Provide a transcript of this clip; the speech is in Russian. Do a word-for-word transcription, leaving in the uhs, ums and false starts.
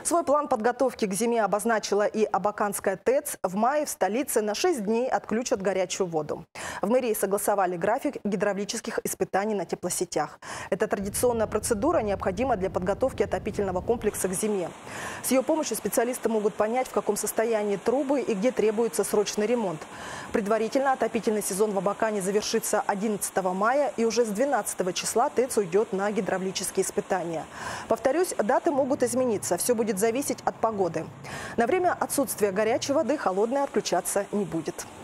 Свой план подготовки к зиме обозначила и Абаканская ТЭЦ. В мае в столице на шесть дней отключат горячую воду. В мэрии согласовали график гидравлических испытаний на теплосетях. Эта традиционная процедура необходима для подготовки отопительного комплекса к зиме. С ее помощью специалисты могут понять, в каком состоянии трубы и где требуется срочный ремонт. Предварительно отопительный сезон в Абакане завершится одиннадцатого мая, и уже с двенадцатого числа ТЭЦ уйдет на гидравлические испытания. Повторюсь, даты могут измениться. Все будет зависеть от погоды. На время отсутствия горячей воды холодная отключаться не будет.